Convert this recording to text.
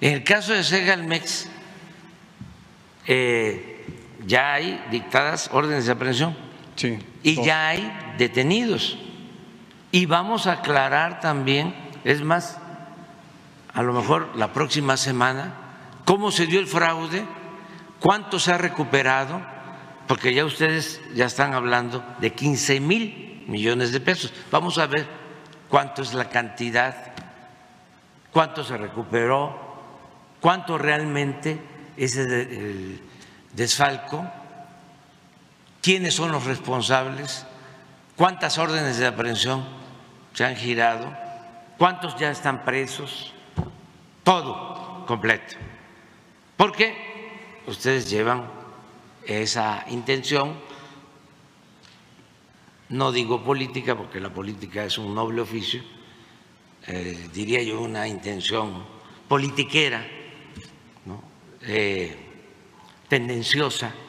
En el caso de Segalmex, ya hay dictadas órdenes de aprehensión Sí. y ya hay detenidos. Y vamos a aclarar también, es más, a lo mejor la próxima semana, cómo se dio el fraude, cuánto se ha recuperado, porque ya ustedes ya están hablando de 15,000 millones de pesos. Vamos a ver cuánto es la cantidad, cuánto se recuperó, cuánto realmente es el desfalco, quiénes son los responsables, cuántas órdenes de aprehensión se han girado, cuántos ya están presos, todo completo. Porque ustedes llevan esa intención, no digo política porque la política es un noble oficio, diría yo una intención politiquera, ¿no? Tendenciosa